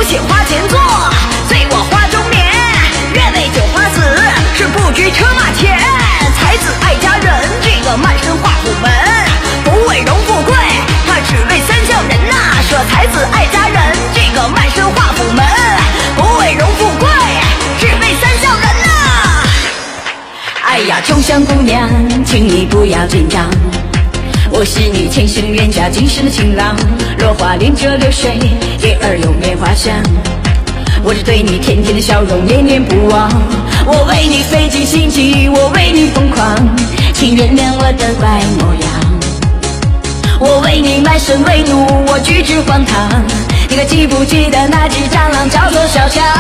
酒醒花前坐，醉我花中眠。愿为酒花死，是不知车马钱。才子爱佳人，这个满身画虎门。不为荣富贵，他只为三笑人呐。说才子爱佳人，这个满身画虎门。不为荣富贵，只为三笑人呐。哎呀，秋香姑娘，请你不要紧张。我是你前生冤家，今生的情郎。落花连着流水，月儿有梅花香。我只对你甜甜的笑容念念不忘。我为你费尽心机，我为你疯狂，请原谅我的怪模样。我为你满身为怒，我举止荒唐。你可记不记得那只蟑螂叫做小强？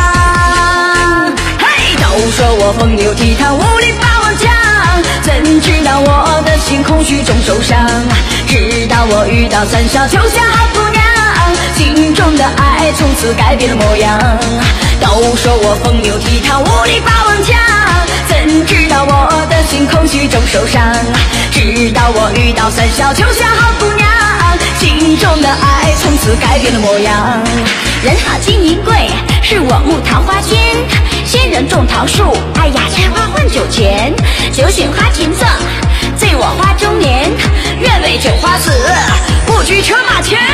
嘿，都说我风流倜傥，无力霸王枪，怎知道我的心空虚中受伤？直到我遇到三小秋香好姑娘，心中的爱从此改变了模样。都说我风流倜傥，无力霸王枪，怎知道我的心空虚中受伤？直到我遇到三小秋香好姑娘，心中的爱从此改变了模样。人好金银贵，是我木桃花仙。仙人种桃树，哎呀，摘花换酒钱。酒醒花前坐，醉我花中年。愿为酒花死，不拘车马钱。